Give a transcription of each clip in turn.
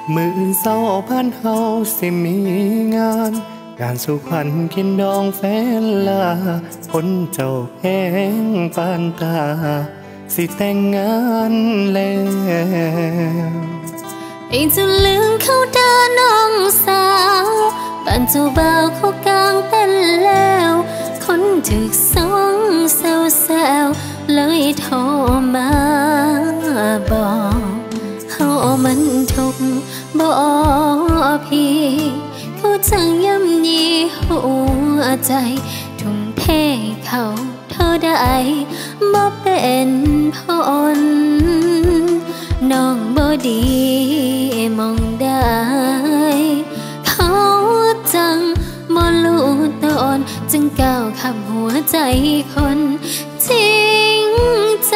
มื้อเศร้าบ้านเฮาสิมีงานสุขวัญกินดองแฟนลาคนเจ้าแพงปานตาสิแต่งงานแล้วไอ้จะลืมเขาเดินน้องสาวบ้านเจ้าบ่าวเขากางเต้นแล้วคนถึกสองแซวเลยโทรมาบอกเขามันทุกบ่พี่เขาจังย่ำยีหัวใจทุ่มเทเขาเท่าใดบ่เป็นผลน้องบ่ดีมองได้เขาจังบ่รู้ตนจึงก้าวข้ามหัวใจคนจริงใจ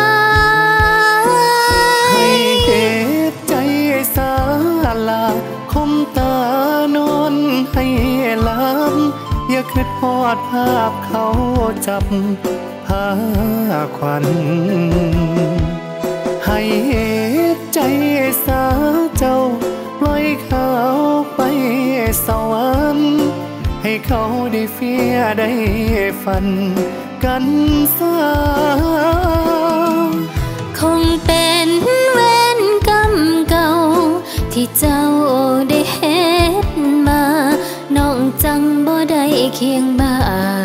ให้เหตุใจสาลาคมตานอนให้ลำอย่าคิดฮอดภาพเขาจับผ้าขวัญให้เหตุใจสาเจ้าปล่อยเขาไปสวรรค์ให้เขาได้เฟียได้ฝันกันซะคงเป็นเวรกรรมเก่าที่เจ้าได้เฮ็ดมาน้องจังบ่ได้เคียงบ่า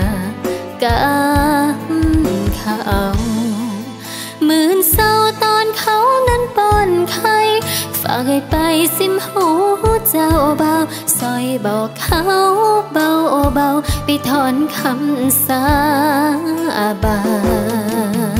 กับเขามื้อเศร้าตอนเขานั้นป้อนไข่ฝากให้ไปซิมหูเจ้าเบาซอยบอกเขาเบาไปถอนคำสาบาน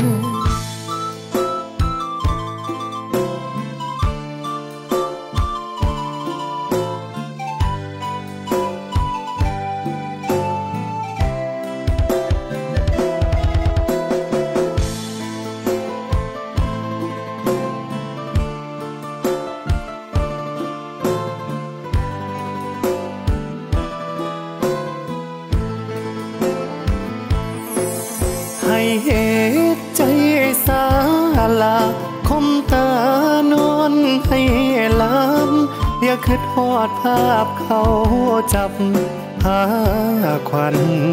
ให้เหตุใจสาลาคมตานอนให้ลำอย่าคิดฮอดภาพเขาจับผ้าขวัญ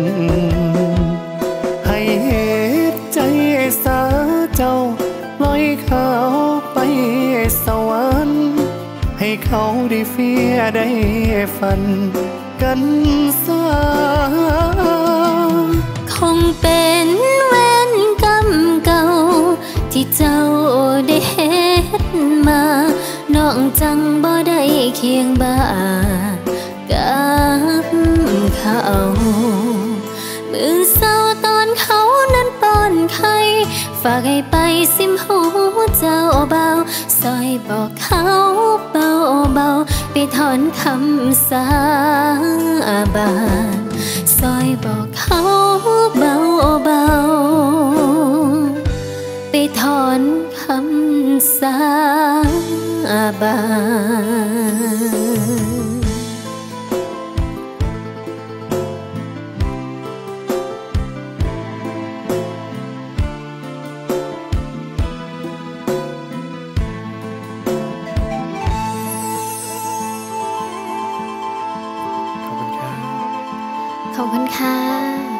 ให้เหตุใจสาเจ้าปล่อยเขาไปสวรรค์ให้เขาได้เฟียได้ฝันกันซะคงเป็นเวรกรรมเก่าที่เจ้าได้เฮ็ดมาน้องจังบ่ได้เคียงบ่ากับเขามื้อเศร้าตอนเขานั้นป้อนไข่ฝากให้ไปซิมหูเจ้าเบาซอยบอกเขาเบาไปถอนคำสาบานซอยบอกเขาเบาไปถอนคำสาบานขอบคุณค่ะ